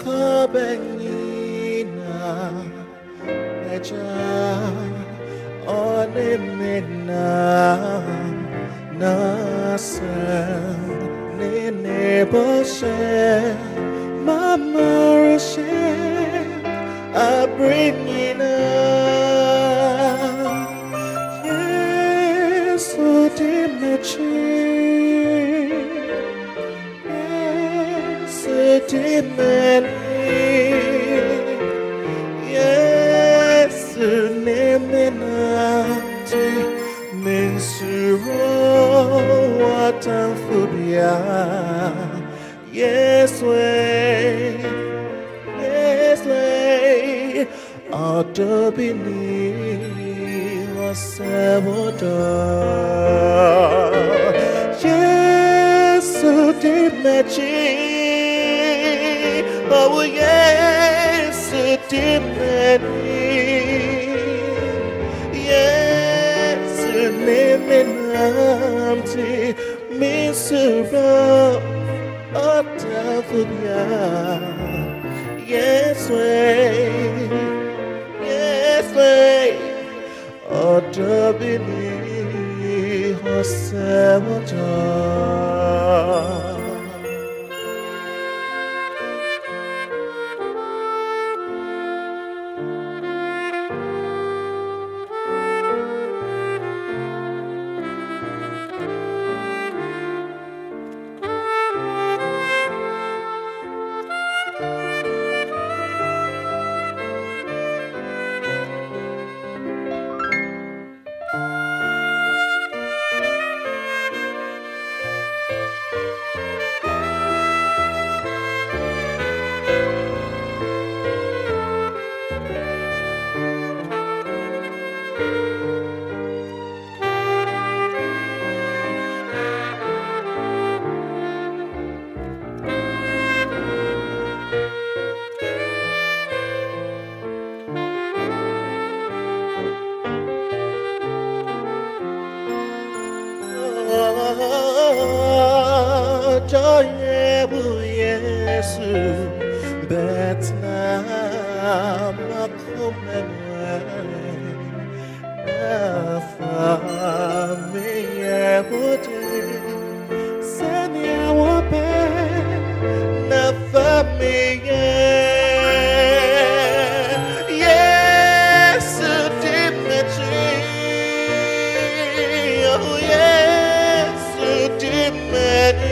Kobenina Eja Onemena Nasem Nene Boshe Mama Roshe Abringina Yes, Dimechi Yes, Dimeni Yes, Nemenati Mensuro Watanfobia Yes, way Adobini Waseboda Yes, Dimechi Oh yes, Dimeni Yes, Nemenamti Misura Atafubia Yes, way Adobini Waseboda Joyebu Yesu Betna Makumemwe Nafami Yehude Senya Wape Nafami Yesu Dimitri Oh Yesu Dimitri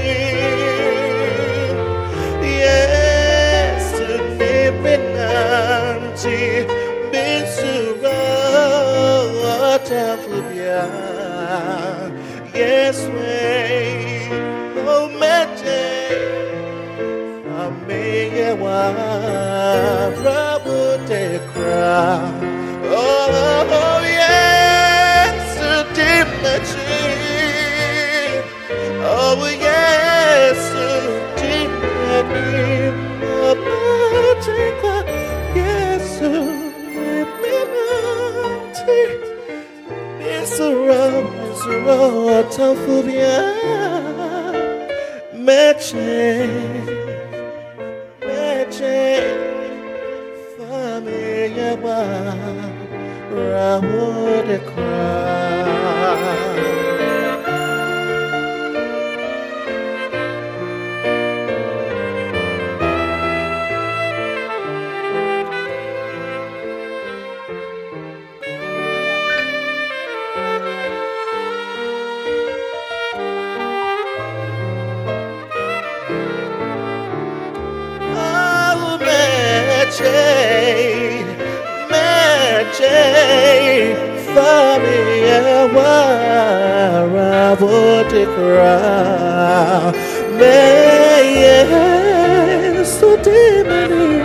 Yes, way, oh, magic. Ameyewa, Rabu te cry. Oh, yes, Dimitri. Oh, yes, Dimitri. Yes, Dimitri. Misura, Tafubia, Meche, Familia, Rawood cry. Magic, Familia, Ravodikra, May so demoni.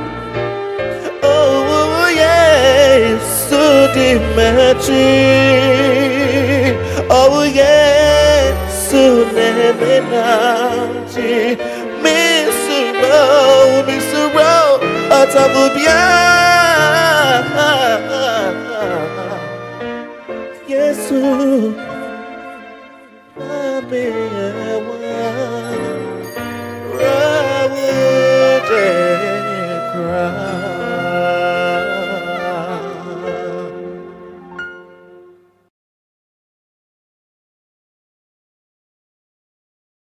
Oh, yes, so demoni. Oh, yes, so nemenati. Miss Row, Atavubia.